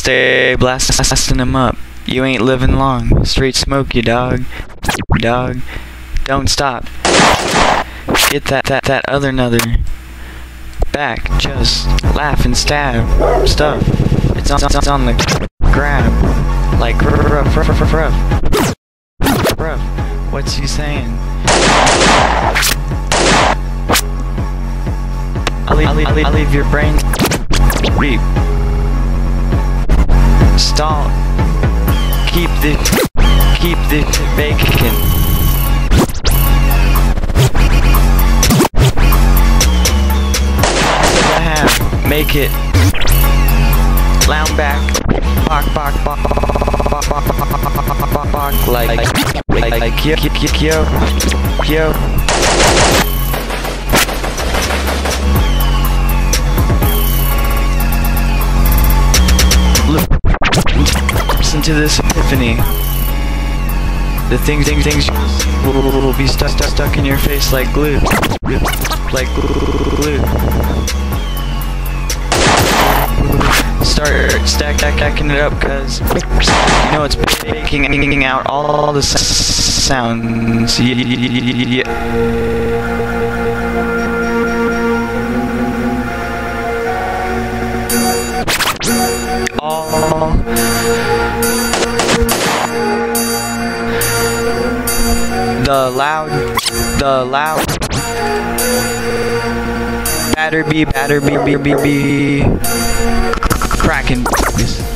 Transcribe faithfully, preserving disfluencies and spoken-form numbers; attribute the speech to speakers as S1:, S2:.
S1: stay blasting them up. You ain't living long. Straight smoke, you dog. Dog. Don't stop. Get that that that other another. Back. Just laugh and stab stuff. It's on, it's on the grab. Like rough, rough, rough, rough. Rough. What's he saying? I'll leave, I'll leave, I'll leave, I'll leave your brain. Reap. Stall. Keep the keep the bacon. I have make it. Lounge back. Bok bok bok bok bok bok bok bok like like like yo yo yo. Listen to this epiphany. The things, things, things will, will be stuck, stuck, stuck in your face like glue, like glue. Start stack, stack, stacking it up, cause you know it's baking out all the sounds. Yeah. All the loud, the loud, batter be, batter be, be, be, be, cracking.